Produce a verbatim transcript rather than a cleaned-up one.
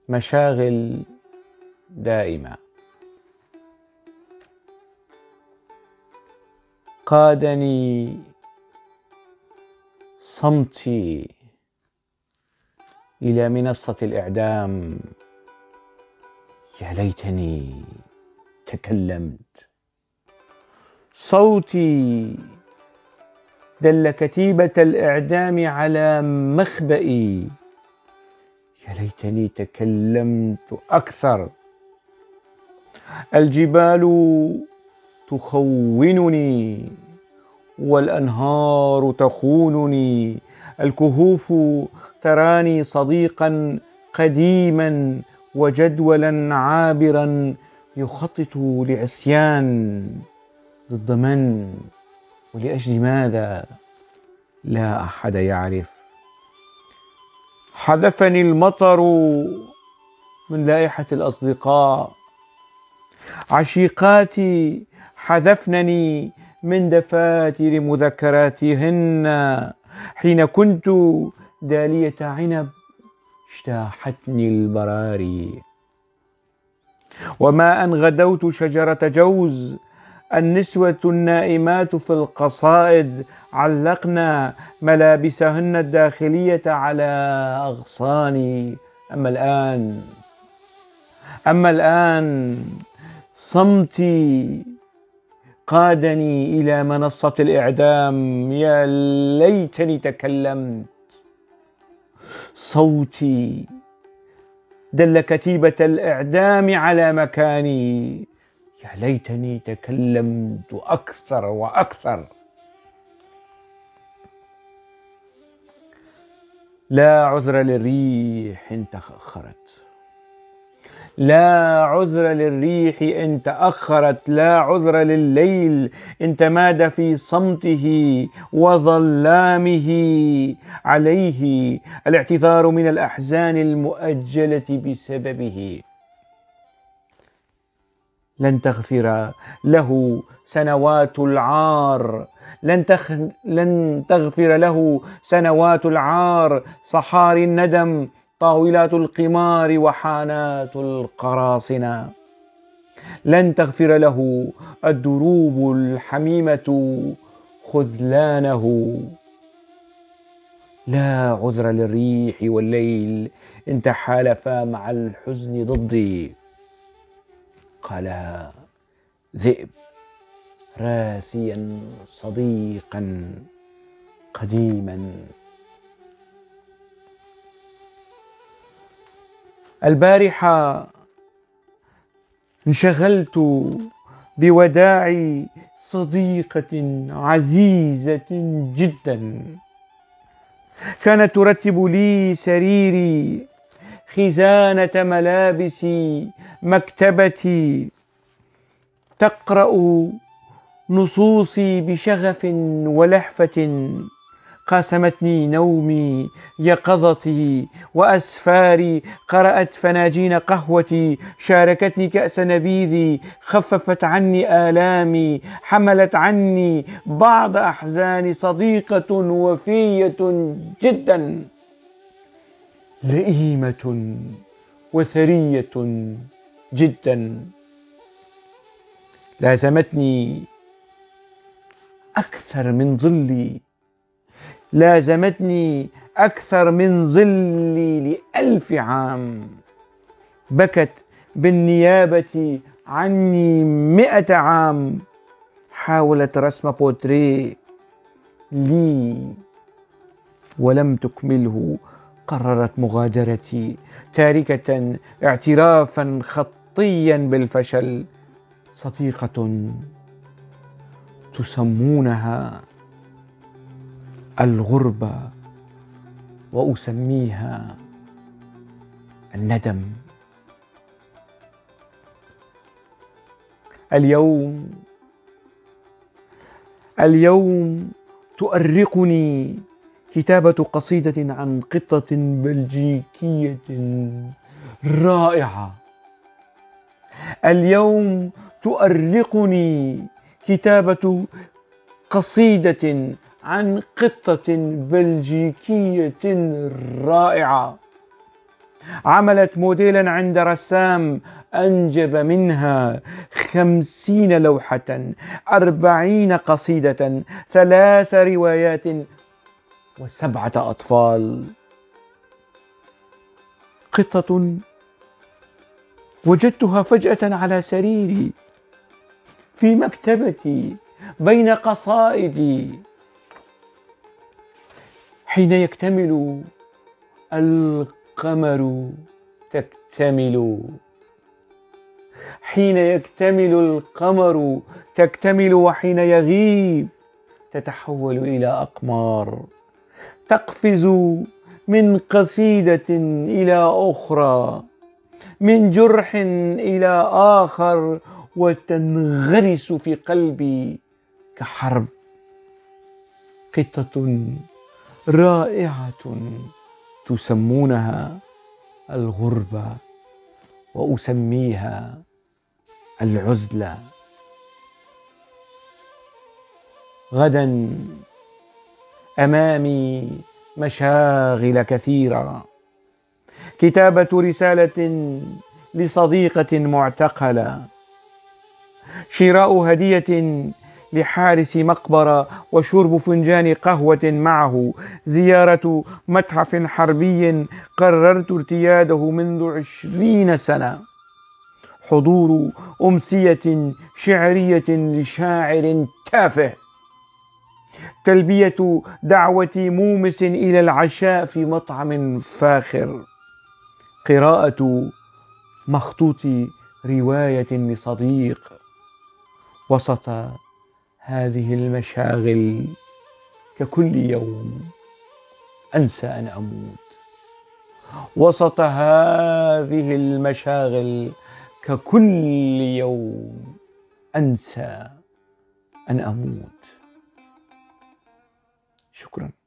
مشاغل دائمة. قادني صمتي إلى منصة الإعدام. يا ليتني تكلمت. صوتي دل كتيبة الإعدام على مخبئي. يا ليتني تكلمت أكثر. الجبال تخونني والأنهار تخونني. الكهوف تراني صديقا قديما وجدولا عابرا يخطط لعصيان ضد من ولأجل ماذا لا أحد يعرف. حذفني المطر من لائحة الأصدقاء. عشيقاتي حذفنني من دفاتر مذكراتهن. حين كنت دالية عنب اجتاحتني البراري. وما أن غدوت شجرة جوز. النسوة النائمات في القصائد علقن ملابسهن الداخلية على أغصاني. أما الآن أما الآن صمتي قادني إلى منصة الإعدام. يا ليتني تكلمت. صوتي دل كتيبة الإعدام على مكاني. يا ليتني تكلمت أكثر وأكثر. لا عذر للريح إن تأخرت. لا عذر للريح إن تأخرت. لا عذر لليل إن تمادى في صمته وظلامه. عليه الاعتذار من الأحزان المؤجلة بسببه. لن تغفر له سنوات العار. لن, تخ... لن تغفر له سنوات العار. صحاري الندم، طاولات القمار، وحانات القراصنة. لن تغفر له الدروب الحميمة خذلانه. لا عذر للريح والليل إن تحالفا مع الحزن ضدي. قال ذئب راثيا صديقا قديما. البارحة انشغلت بوداع صديقة عزيزة جدا. كانت ترتب لي سريري، خزانة ملابسي، مكتبتي، تقرأ نصوصي بشغف ولهفة. قاسمتني نومي، يقظتي وأسفاري. قرأت فناجين قهوتي، شاركتني كأس نبيذي. خففت عني آلامي، حملت عني بعض أحزاني. صديقة وفية جدا، لئيمة وثرية جدا. لازمتني أكثر من ظلي. لازمتني أكثر من ظلي لألف عام. بكت بالنيابة عني مئة عام. حاولت رسم بورتريه لي ولم تكمله. قررت مغادرتي تاركة اعترافا خطيا بالفشل. صديقة تسمونها الغربة وأسميها الندم. اليوم اليوم تؤرقني كتابة قصيدة عن قطة بلجيكية رائعة. اليوم تؤرقني كتابة قصيدة عن قطة بلجيكية رائعة. عملت موديلا عند رسام أنجب منها خمسين لوحة، أربعين قصيدة، ثلاث روايات، وسبعة أطفال. قطة وجدتها فجأة على سريري في مكتبتي بين قصائدي. حين يكتمل القمر تكتمل، حين يكتمل القمر تكتمل، وحين يغيب تتحول إلى أقمار، تقفز من قصيدة إلى أخرى، من جرح إلى آخر، وتنغرس في قلبي كحرب. قطة رائعة تسمونها الغربة، وأسميها العزلة. غدا أمامي مشاغل كثيرة: كتابة رسالة لصديقة معتقلة، شراء هدية لحارس مقبرة وشرب فنجان قهوة معه، زيارة متحف حربي قررت ارتياده منذ عشرين سنة، حضور أمسية شعرية لشاعر تافه، تلبية دعوة مومس إلى العشاء في مطعم فاخر، قراءة مخطوط رواية لصديق. وسط هذه المشاغل ككل يوم أنسى أن أموت، وسط هذه المشاغل ككل يوم أنسى أن أموت. شكرا.